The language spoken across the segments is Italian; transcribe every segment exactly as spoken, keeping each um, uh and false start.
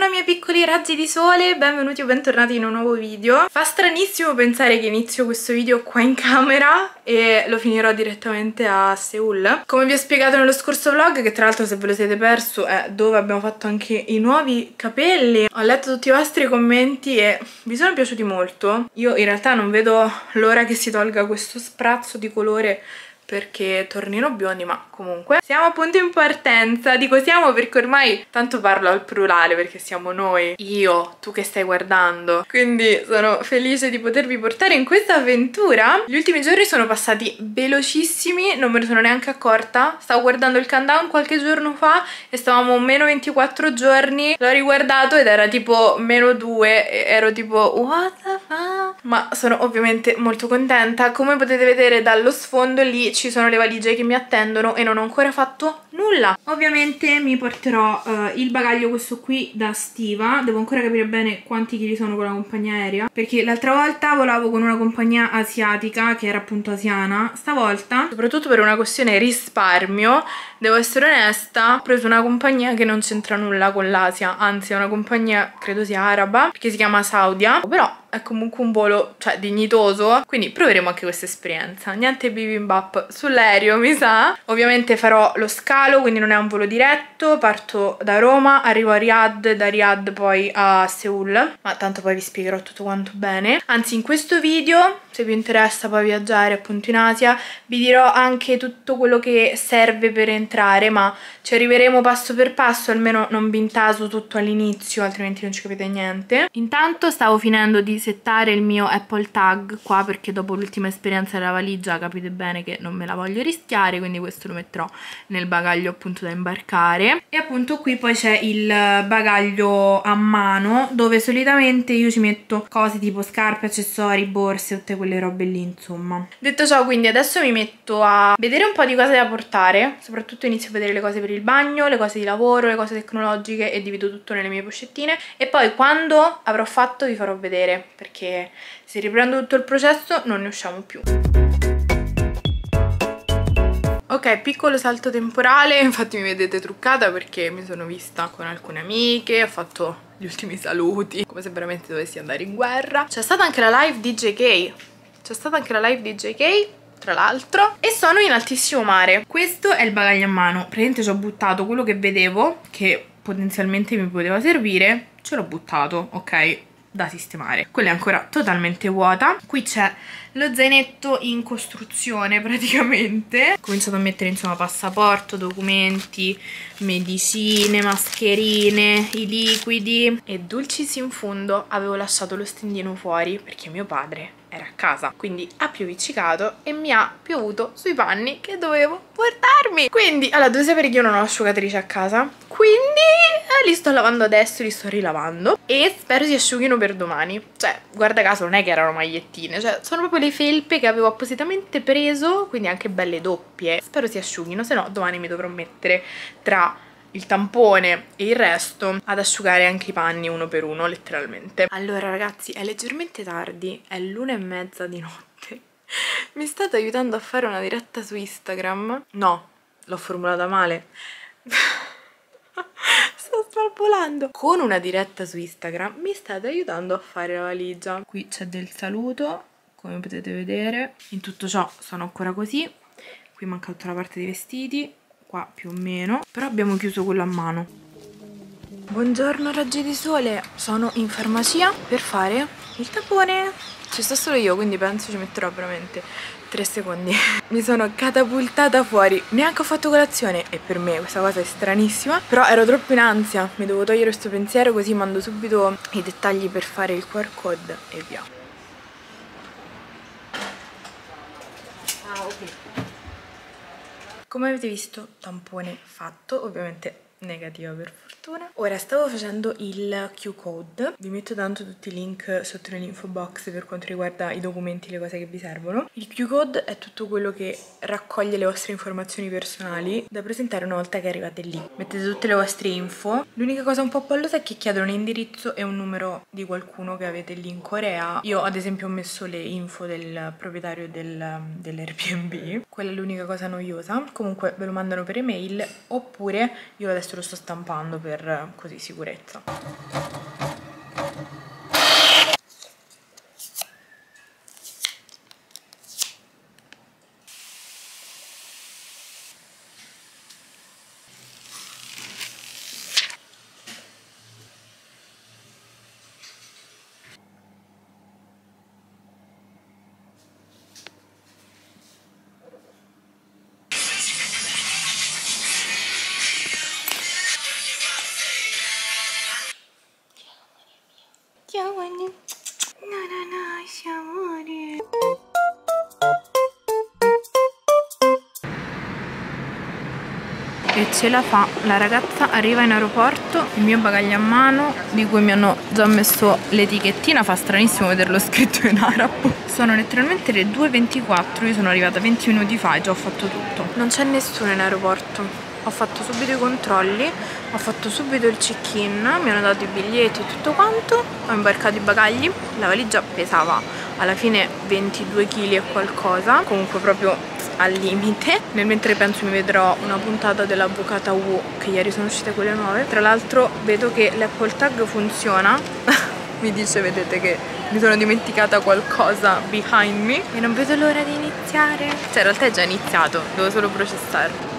Buongiorno miei piccoli raggi di sole, benvenuti o bentornati in un nuovo video. Fa stranissimo pensare che inizio questo video qua in camera e lo finirò direttamente a Seoul. Come vi ho spiegato nello scorso vlog, che tra l'altro se ve lo siete perso è dove abbiamo fatto anche i nuovi capelli, ho letto tutti i vostri commenti e vi sono piaciuti molto. Io in realtà non vedo l'ora che si tolga questo sprazzo di colore perché tornerò biondi, ma comunque siamo appunto in partenza. Dico siamo perché ormai tanto parlo al plurale perché siamo noi, io, tu che stai guardando, quindi sono felice di potervi portare in questa avventura. Gli ultimi giorni sono passati velocissimi, non me ne sono neanche accorta. Stavo guardando il countdown qualche giorno fa e stavamo meno ventiquattro giorni, l'ho riguardato ed era tipo meno due e ero tipo what the fuck? Ma sono ovviamente molto contenta. Come potete vedere dallo sfondo lì ci sono le valigie che mi attendono e non ho ancora fatto nulla. Ovviamente mi porterò uh, il bagaglio questo qui da stiva. Devo ancora capire bene quanti chili sono con la compagnia aerea, perché l'altra volta volavo con una compagnia asiatica che era appunto asiana. Stavolta, soprattutto per una questione risparmio, devo essere onesta, ho preso una compagnia che non c'entra nulla con l'Asia, anzi è una compagnia credo sia araba, che si chiama Saudia, però è comunque un volo, cioè, dignitoso, quindi proveremo anche questa esperienza. Niente bibimbap sull'aereo, mi sa. Ovviamente farò lo scalo, quindi non è un volo diretto, parto da Roma, arrivo a Riyadh, da Riyadh poi a Seoul, ma tanto poi vi spiegherò tutto quanto bene. Anzi, in questo video, se vi interessa poi viaggiare appunto in Asia, vi dirò anche tutto quello che serve per entrare, ma ci arriveremo passo per passo, almeno non vi intaso tutto all'inizio, altrimenti non ci capite niente. Intanto stavo finendo di settare il mio Apple Tag qua, perché dopo l'ultima esperienza della valigia capite bene che non me la voglio rischiare, quindi questo lo metterò nel bagaglio appunto da imbarcare. E appunto qui poi c'è il bagaglio a mano, dove solitamente io ci metto cose tipo scarpe, accessori, borse, tutte quelle robe lì insomma. Detto ciò, quindi adesso mi metto a vedere un po' di cose da portare, soprattutto inizio a vedere le cose per il bagno, le cose di lavoro, le cose tecnologiche e divido tutto nelle mie pochettine e poi quando avrò fatto vi farò vedere, perché se riprendo tutto il processo non ne usciamo più. Ok, piccolo salto temporale, infatti mi vedete truccata perché mi sono vista con alcune amiche, ho fatto gli ultimi saluti, come se veramente dovessi andare in guerra. C'è stata anche la live di J K, c'è stata anche la live di J K tra l'altro, e sono in altissimo mare. Questo è il bagaglio a mano, praticamente ci ho buttato quello che vedevo che potenzialmente mi poteva servire, ce l'ho buttato, ok, da sistemare. Quella è ancora totalmente vuota. Qui c'è lo zainetto in costruzione praticamente. Ho cominciato a mettere insomma passaporto, documenti, medicine, mascherine, i liquidi e dulcis in fondo. Avevo lasciato lo stendino fuori perché mio padre era a casa, quindi ha pioviccicato e mi ha piovuto sui panni che dovevo portarmi. Quindi, allora, dovete sapere che io non ho asciugatrice a casa, quindi eh, li sto lavando adesso, li sto rilavando e spero si asciughino per domani. Cioè, guarda caso, non è che erano magliettine, cioè sono proprio le felpe che avevo appositamente preso, quindi anche belle doppie. Spero si asciughino, se no domani mi dovrò mettere tra il tampone e il resto ad asciugare anche i panni uno per uno, letteralmente. Allora ragazzi, è leggermente tardi, è l'una e mezza di notte. Mi state aiutando a fare una diretta su Instagram? No, l'ho formulata male. Sto spalpolando. Con una diretta su Instagram mi state aiutando a fare la valigia. Qui c'è del saluto, come potete vedere. In tutto ciò sono ancora così. Qui manca tutta la parte dei vestiti, qua più o meno, però abbiamo chiuso quello a mano. Buongiorno raggi di sole, sono in farmacia per fare il tampone. Ci sto solo io, quindi penso ci metterò veramente tre secondi. Mi sono catapultata fuori, neanche ho fatto colazione e per me questa cosa è stranissima, però ero troppo in ansia, mi devo togliere questo pensiero così mando subito i dettagli per fare il Q R code e via. Ah, ok. Come avete visto, tampone fatto, ovviamente negativa per fortuna. Ora stavo facendo il Q code, vi metto tanto tutti i link sotto nell'info box per quanto riguarda i documenti, le cose che vi servono. Il Q code è tutto quello che raccoglie le vostre informazioni personali da presentare una volta che arrivate lì. Mettete tutte le vostre info. L'unica cosa un po' pallosa è che chiedono un indirizzo e un numero di qualcuno che avete lì in Corea. Io ad esempio ho messo le info del proprietario del, dell'Airbnb, quella è l'unica cosa noiosa. Comunque ve lo mandano per email, oppure io adesso questo lo sto stampando per così sicurezza. E ce la fa, la ragazza arriva in aeroporto, il mio bagaglio a mano, di cui mi hanno già messo l'etichettina, fa stranissimo vederlo scritto in arabo. Sono letteralmente le due e ventiquattro, io sono arrivata venti minuti fa e già ho fatto tutto. Non c'è nessuno in aeroporto. Ho fatto subito i controlli, ho fatto subito il check-in, mi hanno dato i biglietti e tutto quanto, ho imbarcato i bagagli, la valigia pesava alla fine ventidue chili e qualcosa, comunque proprio al limite. Nel mentre penso mi vedrò una puntata dell'Avvocata Wu, che ieri sono uscite quelle nuove. Tra l'altro vedo che l'Apple Tag funziona, mi dice, vedete che mi sono dimenticata qualcosa behind me e non vedo l'ora di iniziare. Cioè in realtà è già iniziato, devo solo processare.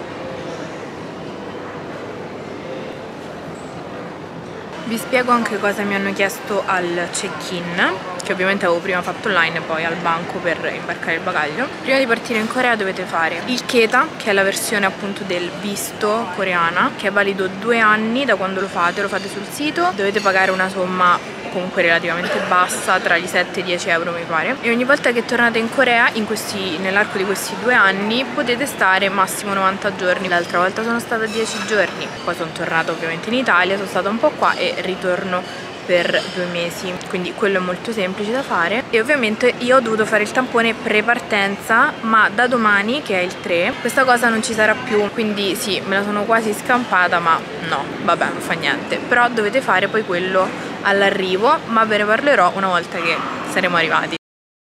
Vi spiego anche cosa mi hanno chiesto al check-in, che ovviamente avevo prima fatto online e poi al banco per imbarcare il bagaglio. Prima di partire in Corea dovete fare il KETA, che è la versione appunto del visto coreana, che è valido due anni da quando lo fate, lo fate sul sito, dovete pagare una somma comunque relativamente bassa, tra i sette e i dieci euro mi pare, e ogni volta che tornate in Corea in questi, nell'arco di questi due anni potete stare massimo novanta giorni. L'altra volta sono stata dieci giorni, poi sono tornata ovviamente in Italia, sono stata un po' qua e ritorno per due mesi, quindi quello è molto semplice da fare. E ovviamente io ho dovuto fare il tampone pre-partenza, ma da domani, che è il tre, questa cosa non ci sarà più, quindi sì, me la sono quasi scampata, ma no, vabbè, non fa niente. Però dovete fare poi quello all'arrivo, ma ve ne parlerò una volta che saremo arrivati.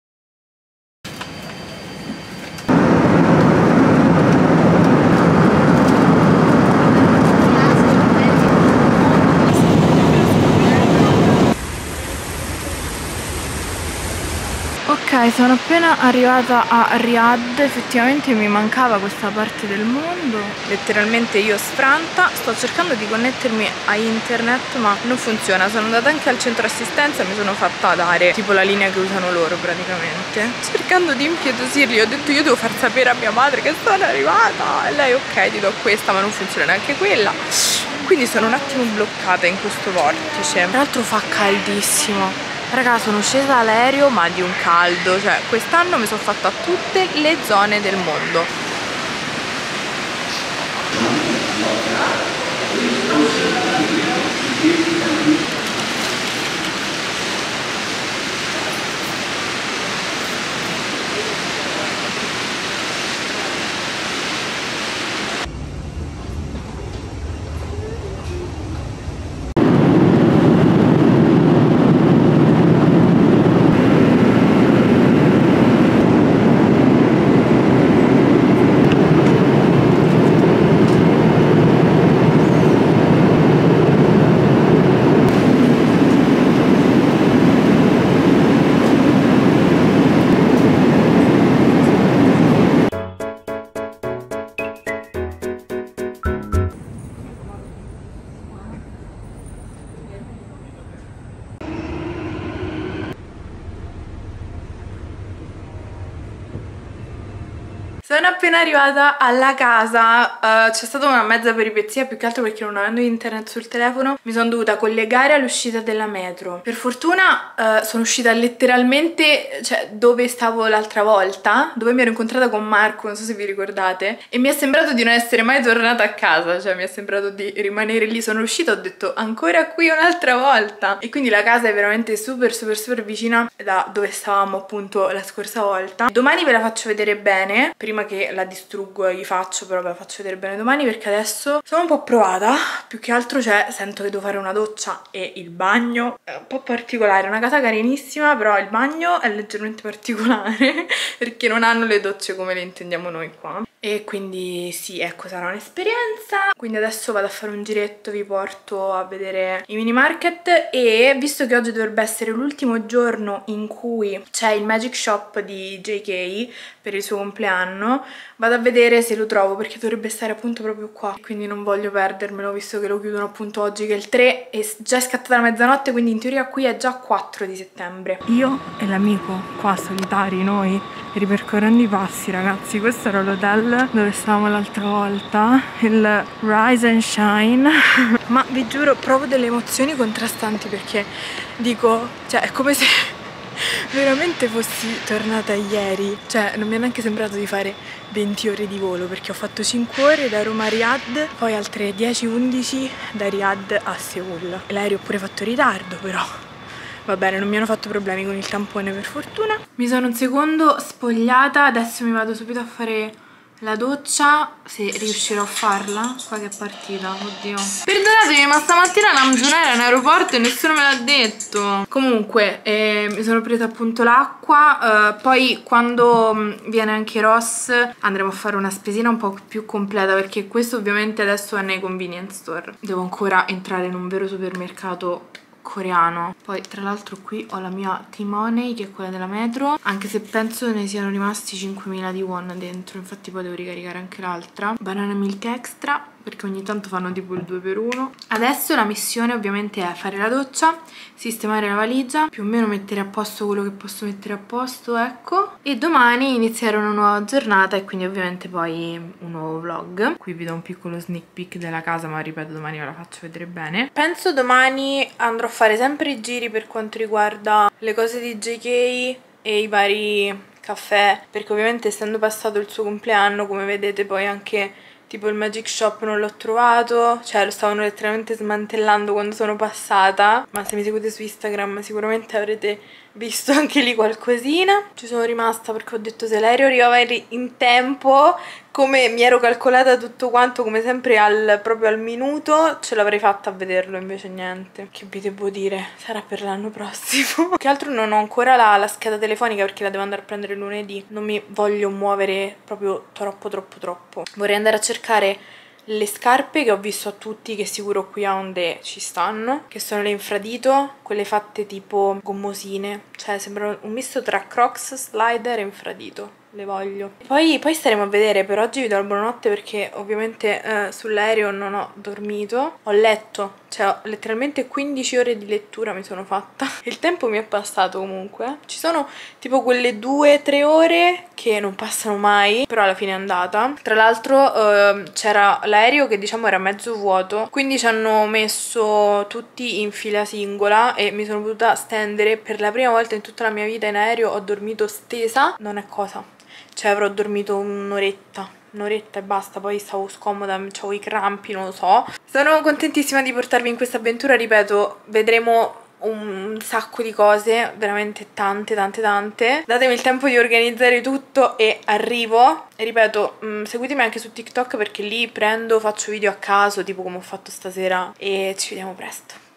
Ok, sono appena arrivata a Riyadh, effettivamente mi mancava questa parte del mondo, letteralmente io sfranta, sto cercando di connettermi a internet ma non funziona, sono andata anche al centro assistenza e mi sono fatta dare tipo la linea che usano loro praticamente, cercando di impietosirli, ho detto io devo far sapere a mia madre che sono arrivata e lei ok ti do questa, ma non funziona neanche quella, quindi sono un attimo bloccata in questo vortice. Tra l'altro fa caldissimo. Raga, sono scesa dall'aereo ma di un caldo, cioè quest'anno mi sono fatta tutte le zone del mondo. Sono appena arrivata alla casa, uh, c'è stata una mezza peripezia, più che altro perché non avendo internet sul telefono mi sono dovuta collegare all'uscita della metro. Per fortuna uh, sono uscita letteralmente, cioè dove stavo l'altra volta, dove mi ero incontrata con Marco, non so se vi ricordate, e mi è sembrato di non essere mai tornata a casa, cioè mi è sembrato di rimanere lì. Sono uscita, ho detto ancora qui un'altra volta, e quindi la casa è veramente super super super vicina da dove stavamo appunto la scorsa volta. Domani ve la faccio vedere bene, prima che la distruggo e vi faccio, però ve la faccio vedere bene domani, perché adesso sono un po' provata, più che altro cioè sento che devo fare una doccia e il bagno è un po' particolare, è una casa carinissima però il bagno è leggermente particolare perché non hanno le docce come le intendiamo noi qua. E quindi sì, ecco, sarà un'esperienza. Quindi adesso vado a fare un giretto, vi porto a vedere i mini market, e visto che oggi dovrebbe essere l'ultimo giorno in cui c'è il Magic Shop di J K per il suo compleanno, vado a vedere se lo trovo, perché dovrebbe stare appunto proprio qua, quindi non voglio perdermelo visto che lo chiudono appunto oggi che è il tre e già è scattata la mezzanotte, quindi in teoria qui è già quattro di settembre. Io e l'amico qua solitari, noi ripercorrendo i passi, ragazzi. Questo era l'hotel dove stavamo l'altra volta, il Rise and Shine. Ma vi giuro, provo delle emozioni contrastanti, perché dico, cioè è come se veramente fossi tornata ieri. Cioè non mi è neanche sembrato di fare venti ore di volo, perché ho fatto cinque ore da Roma a Riyadh, poi altre dieci undici da Riyadh a Seoul. L'aereo ho pure fatto ritardo, però va bene, non mi hanno fatto problemi con il tampone per fortuna. Mi sono un secondo spogliata, adesso mi vado subito a fare la doccia, se riuscirò a farla. Qua che è partita, oddio. Perdonatemi, ma stamattina Namjoon era in aeroporto e nessuno me l'ha detto. Comunque, eh, mi sono presa appunto l'acqua, eh, poi quando mh, viene anche Ross andremo a fare una spesina un po' più completa, perché questo ovviamente adesso è nei convenience store. Devo ancora entrare in un vero supermercato coreano. Poi tra l'altro qui ho la mia T-Money, che è quella della metro, anche se penso ne siano rimasti cinquemila di won dentro, infatti poi devo ricaricare anche l'altra. Banana milk extra, perché ogni tanto fanno tipo il due per uno. Adesso la missione ovviamente è fare la doccia, sistemare la valigia, più o meno mettere a posto quello che posso mettere a posto, ecco, e domani iniziare una nuova giornata e quindi ovviamente poi un nuovo vlog. Qui vi do un piccolo sneak peek della casa, ma ripeto, domani ve la faccio vedere bene. Penso domani andrò a fare sempre i giri per quanto riguarda le cose di J K e i vari caffè, perché ovviamente essendo passato il suo compleanno, come vedete, poi anche tipo il Magic Shop non l'ho trovato, cioè lo stavano letteralmente smantellando quando sono passata, ma se mi seguite su Instagram sicuramente avrete visto anche lì qualcosina. Ci sono rimasta perché ho detto se l'aereo arrivava in tempo, come mi ero calcolata tutto quanto, come sempre al, proprio al minuto, ce l'avrei fatta a vederlo, invece niente. Che vi devo dire, sarà per l'anno prossimo. Che altro non ho ancora la, la scheda telefonica, perché la devo andare a prendere lunedì. Non mi voglio muovere proprio troppo troppo troppo. Vorrei andare a cercare le scarpe che ho visto a tutti, che sicuro qui a Ondè ci stanno, che sono le infradito, quelle fatte tipo gommosine, cioè sembrano un misto tra Crocs, slider e infradito. Le voglio. Poi, poi staremo a vedere. Per oggi vi do la buonanotte, perché ovviamente eh, sull'aereo non ho dormito. Ho letto, cioè ho letteralmente quindici ore di lettura mi sono fatta. Il tempo mi è passato comunque. Ci sono tipo quelle due tre ore che non passano mai, però alla fine è andata. Tra l'altro eh, c'era l'aereo che diciamo era mezzo vuoto, quindi ci hanno messo tutti in fila singola e mi sono potuta stendere. Per la prima volta in tutta la mia vita in aereo ho dormito stesa. Non è cosa, cioè avrò dormito un'oretta, un'oretta e basta, poi stavo scomoda, avevo i crampi, non lo so. Sono contentissima di portarvi in questa avventura, ripeto, vedremo un sacco di cose, veramente tante tante tante. Datemi il tempo di organizzare tutto e arrivo. E ripeto, mh, seguitemi anche su TikTok, perché lì prendo, faccio video a caso, tipo come ho fatto stasera, e ci vediamo presto.